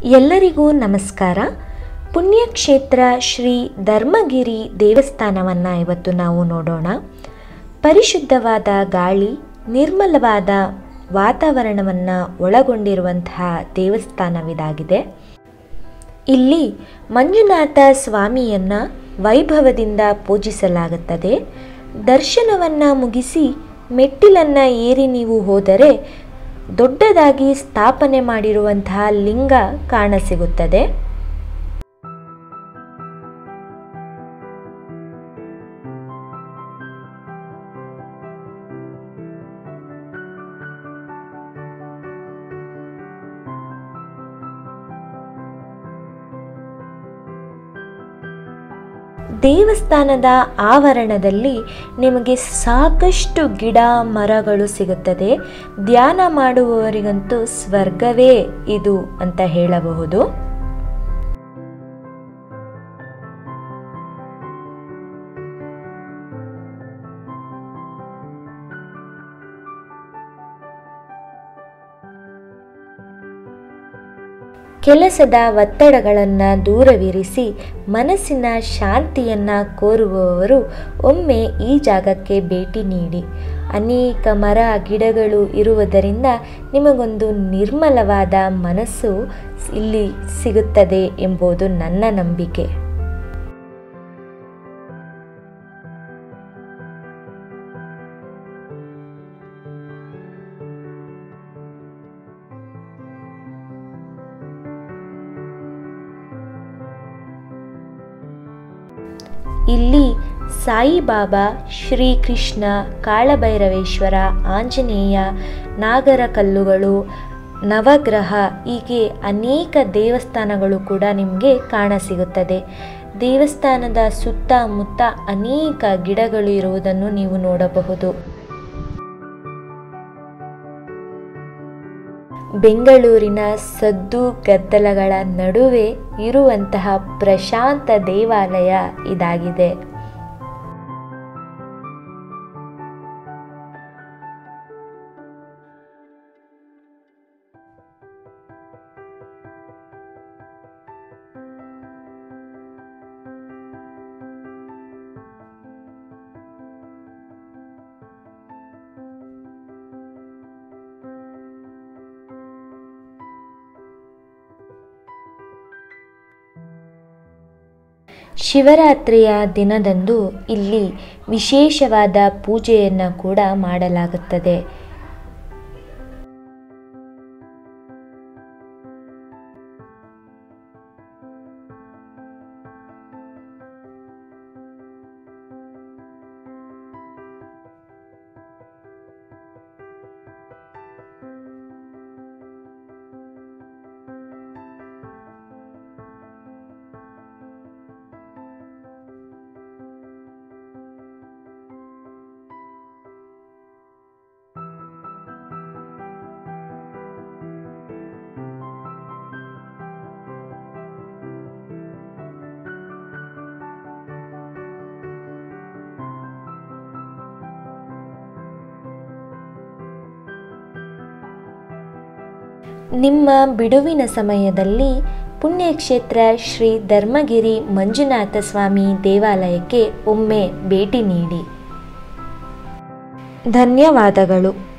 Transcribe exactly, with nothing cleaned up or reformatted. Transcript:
ಎಲ್ಲರಿಗೂ ನಮಸ್ಕಾರ. ಪುಣ್ಯಕ್ಷೇತ್ರ ಶ್ರೀ ಧರ್ಮಗಿರಿ ದೇವಸ್ಥಾನವನ್ನು ಇವತ್ತು ನಾವು ನೋಡೋಣ. ಪರಿಶುದ್ಧವಾದ ಗಾಳಿ, ನಿರ್ಮಲವಾದ ವಾತಾವರಣವನ್ನು ಒಳಗೊಂಡಿರುವಂತಹ ದೇವಸ್ಥಾನವಿದಾಗಿದೆ. ಇಲ್ಲಿ ಮಂಜುನಾಥ ಸ್ವಾಮಿಯನ್ನು ವೈಭವದಿಂದ ಪೂಜಿಸಲಾಗುತ್ತದೆ. ದರ್ಶನವನ್ನು ಮುಗಿಸಿ ಮೆಟ್ಟಿಲನ್ನು ಏರಿ ನೀವು ಹೋದರೆ ದೊಡ್ಡದಾಗಿ ಸ್ಥಾಪನೆ ಮಾಡಿರುವಂತಹ ಲಿಂಗ ಕಾಣಸಿಗುತ್ತದೆ. ದೇವಸ್ಥಾನದ ಆವರಣದಲ್ಲಿ ನಿಮಗೆ ಸಾಕಷ್ಟು ಗಿಡ ಮರಗಳು ಸಿಗುತ್ತದೆ. ಧ್ಯಾನ ಮಾಡುವವರಿಗಂತೂ ಸ್ವರ್ಗವೇ ಇದು ಅಂತ ಹೇಳಬಹುದು. ಕೆಲಸದ ಒತ್ತಡಗಳನ್ನು ದೂರವಿರಿಸಿ ಮನಸ್ಸಿನ ಶಾಂತಿಯನ್ನು ಕೋರುವವರು ಒಮ್ಮೆ ಈ ಜಾಗಕ್ಕೆ ಭೇಟಿ ನೀಡಿ. ಅನೇಕ ಮರ ಗಿಡಗಳು ಇರುವುದರಿಂದ ನಿಮಗೊಂದು ನಿರ್ಮಲವಾದ ಮನಸ್ಸು ಇಲ್ಲಿ ಸಿಗುತ್ತದೆ ಎಂಬುದು ನನ್ನ ನಂಬಿಕೆ. ಇಲ್ಲಿ ಸಾಯಿಬಾಬಾ, ಶ್ರೀಕೃಷ್ಣ, ಕಾಳಭೈರವೇಶ್ವರ, ಆಂಜನೇಯ, ನಾಗರ ಕಲ್ಲುಗಳು, ನವಗ್ರಹ ಹೀಗೆ ಅನೇಕ ದೇವಸ್ಥಾನಗಳು ಕೂಡ ನಿಮಗೆ ಕಾಣಸಿಗುತ್ತದೆ. ದೇವಸ್ಥಾನದ ಸುತ್ತಮುತ್ತ ಅನೇಕ ಗಿಡಗಳು ಇರುವುದನ್ನು ನೀವು ನೋಡಬಹುದು. ಬೆಂಗಳೂರಿನ ಸದ್ದು ಗದ್ದಲಗಳ ನಡುವೆ ಇರುವಂತಹ ಪ್ರಶಾಂತ ದೇವಾಲಯ ಇದಾಗಿದೆ. ಶಿವರಾತ್ರಿಯ ದಿನದಂದು ಇಲ್ಲಿ ವಿಶೇಷವಾದ ಪೂಜೆಯನ್ನು ಕೂಡ ಮಾಡಲಾಗುತ್ತದೆ. ನಿಮ್ಮ ಬಿಡುವಿನ ಸಮಯದಲ್ಲಿ ಪುಣ್ಯಕ್ಷೇತ್ರ ಶ್ರೀ ಧರ್ಮಗಿರಿ ಮಂಜುನಾಥಸ್ವಾಮಿ ದೇವಾಲಯಕ್ಕೆ ಒಮ್ಮೆ ಭೇಟಿ ನೀಡಿ. ಧನ್ಯವಾದಗಳು.